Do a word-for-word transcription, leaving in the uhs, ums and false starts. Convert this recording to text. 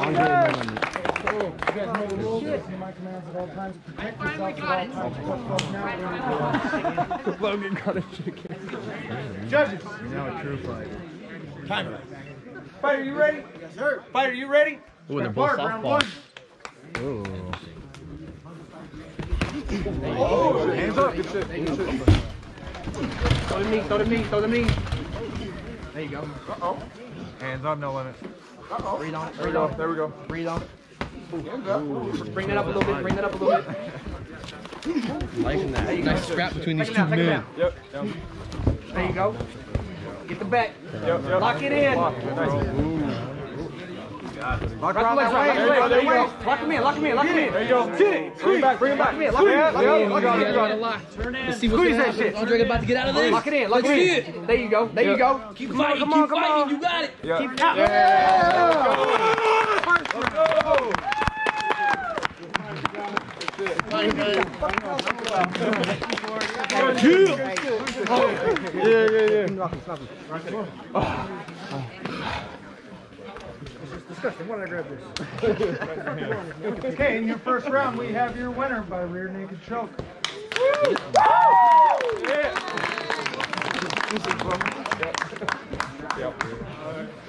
You guys know the rules. Listen my commands at all times. Protect yourself at all times. Logan got a chicken. Judges. You're now a true fighter. Timer. Fighter, you ready? Yes, sir. Fighter, you ready? Ooh, they're both softball. Ooh. Oh, hands up. Good shit. Good shit. Throw to me, throw to me, throw to me. There you go. Uh-oh. Hands up, no limit. Uh-oh. Breathe on it. There we go. There we go. Breathe on it. Hands up. Bring that up a little bit. Bring that up a little bit. Liking that. Nice scrap between these two Take it men. down. Yep. Yep. There you go. Get the back. Yep. Yep. Lock it in. Lock. Nice. Rock the legs, rock the legs. There you go. Lock him in, lock him in, lock him in. There you go. Bring it back. Bring it back. Lock him in, lock him in. Yeah, Lock him in. yeah, lock it in. Got it locked. Let's see what's Squeeze gonna that happen. shit. Andre about to get out of this. Lock it in, lock Let's it see in. it. There you go, there you go. Keep Come on, fighting, come on, keep come fighting. on. You got it. Yeah. Keep Yeah. Yeah, yeah, yeah. Disgusting. Why did I grab this? Okay, in your first round, we have your winner by rear naked choke. Yeah. Yep. Yep.